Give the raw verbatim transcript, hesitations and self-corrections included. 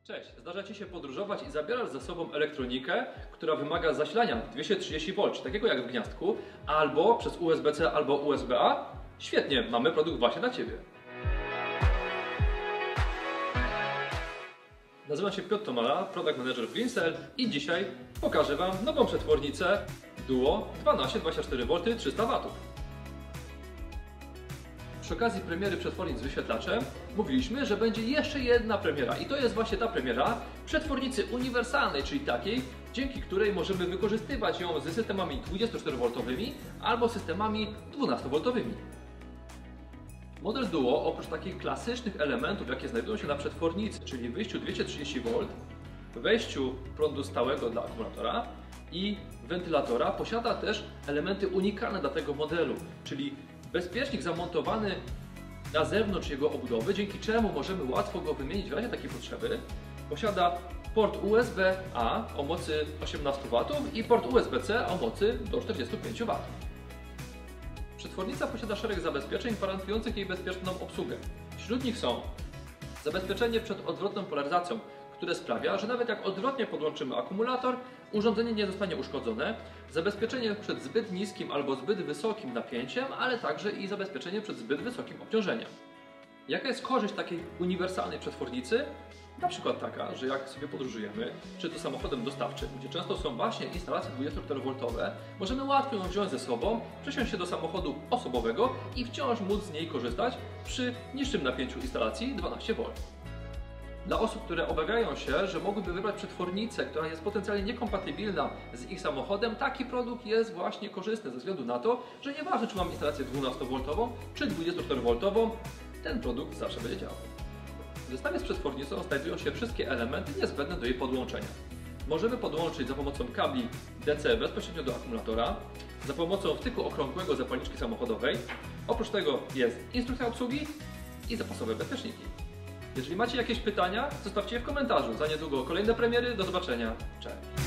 Cześć, zdarza Ci się podróżować i zabierasz ze sobą elektronikę, która wymaga zasilania dwieście trzydzieści wolt, czy takiego jak w gniazdku, albo przez U S B C albo U S B A? Świetnie, mamy produkt właśnie dla Ciebie. Nazywam się Piotr Tomala, Product Manager w Greencell i dzisiaj pokażę Wam nową przetwornicę Duo dwanaście dwadzieścia cztery wolt trzysta watów. Przy okazji premiery przetwornic z wyświetlaczem mówiliśmy, że będzie jeszcze jedna premiera i to jest właśnie ta premiera przetwornicy uniwersalnej, czyli takiej, dzięki której możemy wykorzystywać ją ze systemami dwudziestoczterowoltowymi albo systemami dwunastowoltowymi. Model Duo oprócz takich klasycznych elementów, jakie znajdują się na przetwornicy, czyli wyjściu dwieście trzydzieści wolt, wejściu prądu stałego dla akumulatora i wentylatora, posiada też elementy unikalne dla tego modelu, czyli bezpiecznik zamontowany na zewnątrz jego obudowy, dzięki czemu możemy łatwo go wymienić w razie takiej potrzeby. Posiada port U S B A o mocy osiemnaście watów i port U S B C o mocy do czterdziestu pięciu watów. Przetwornica posiada szereg zabezpieczeń gwarantujących jej bezpieczną obsługę. Wśród nich są zabezpieczenie przed odwrotną polaryzacją, które sprawia, że nawet jak odwrotnie podłączymy akumulator, urządzenie nie zostanie uszkodzone, zabezpieczenie przed zbyt niskim albo zbyt wysokim napięciem, ale także i zabezpieczenie przed zbyt wysokim obciążeniem. Jaka jest korzyść takiej uniwersalnej przetwornicy? Na przykład taka, że jak sobie podróżujemy, czy to samochodem dostawczym, gdzie często są właśnie instalacje dwudziestoczterowoltowe, możemy łatwo ją wziąć ze sobą, przesiąść się do samochodu osobowego i wciąż móc z niej korzystać przy niższym napięciu instalacji dwanaście wolt. Dla osób, które obawiają się, że mogłyby wybrać przetwornicę, która jest potencjalnie niekompatybilna z ich samochodem, taki produkt jest właśnie korzystny ze względu na to, że nieważne czy mam instalację dwunastowoltową czy dwudziestoczterowoltową, ten produkt zawsze będzie działał. W zestawie z przetwornicą znajdują się wszystkie elementy niezbędne do jej podłączenia. Możemy podłączyć za pomocą kabli D C bezpośrednio do akumulatora, za pomocą wtyku okrągłego zapalniczki samochodowej. Oprócz tego jest instrukcja obsługi i zapasowe bezpieczniki. Jeżeli macie jakieś pytania, zostawcie je w komentarzu. Za niedługo kolejne premiery. Do zobaczenia. Cześć!